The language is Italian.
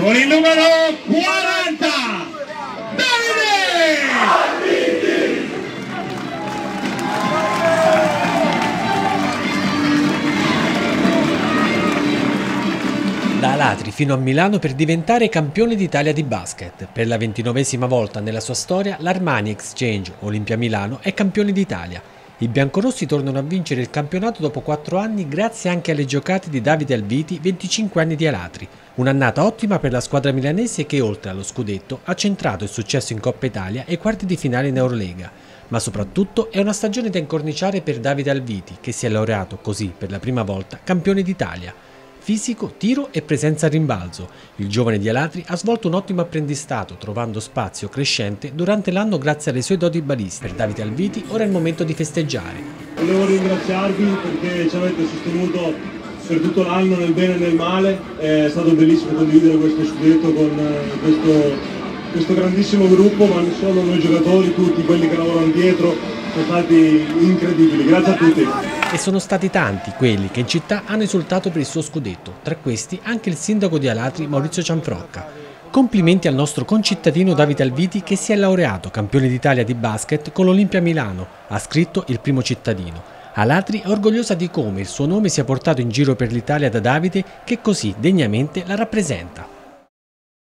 Con il numero 40, Davide! Da Alatri fino a Milano per diventare campione d'Italia di basket. Per la 29esima volta nella sua storia l'Armani Exchange Olimpia Milano è campione d'Italia. I biancorossi tornano a vincere il campionato dopo 4 anni grazie anche alle giocate di Davide Alviti, 25 anni di Alatri. Un'annata ottima per la squadra milanese che oltre allo scudetto ha centrato il successo in Coppa Italia e quarti di finale in Eurolega. Ma soprattutto è una stagione da incorniciare per Davide Alviti che si è laureato così per la prima volta campione d'Italia. Fisico, tiro e presenza a rimbalzo. Il giovane di Alatri ha svolto un ottimo apprendistato, trovando spazio crescente durante l'anno grazie alle sue doti balistiche. Per Davide Alviti ora è il momento di festeggiare. Volevo ringraziarvi perché ci avete sostenuto per tutto l'anno nel bene e nel male. È stato bellissimo condividere questo scudetto con questo grandissimo gruppo, ma non solo noi giocatori, tutti quelli che lavorano dietro, sono stati incredibili. Grazie a tutti. E sono stati tanti quelli che in città hanno esultato per il suo scudetto, tra questi anche il sindaco di Alatri Maurizio Cianfrocca. Complimenti al nostro concittadino Davide Alviti che si è laureato campione d'Italia di basket con l'Olimpia Milano, ha scritto il primo cittadino. Alatri è orgogliosa di come il suo nome sia portato in giro per l'Italia da Davide che così degnamente la rappresenta.